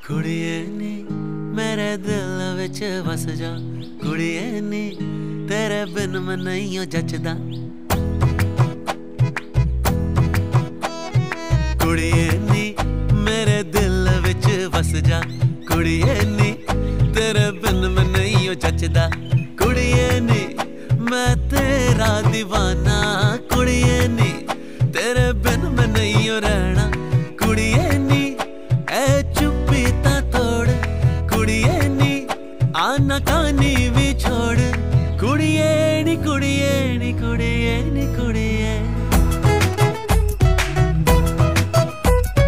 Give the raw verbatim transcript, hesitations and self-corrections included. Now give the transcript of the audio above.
कुड़िए नी मेरे दिल विच बस जा, कुड़िए नी तेरे बिन मैं नहीं जचदा। कुड़िए नी मेरे दिल विच बस जा, कुड़िए नी तेरे बिन मैं नहीं जचदा। कुड़िए नी मैं तेरा दीवाना, कुड़िए नी तेरे बिन मैं नहीं रहना। कुड़िए नी ऐ चुप्पी ता तोड़, कुड़िए नी आना कानी भी छोड़। कुड़िए नी कुड़िए नी कुड़िए नी कुड़िए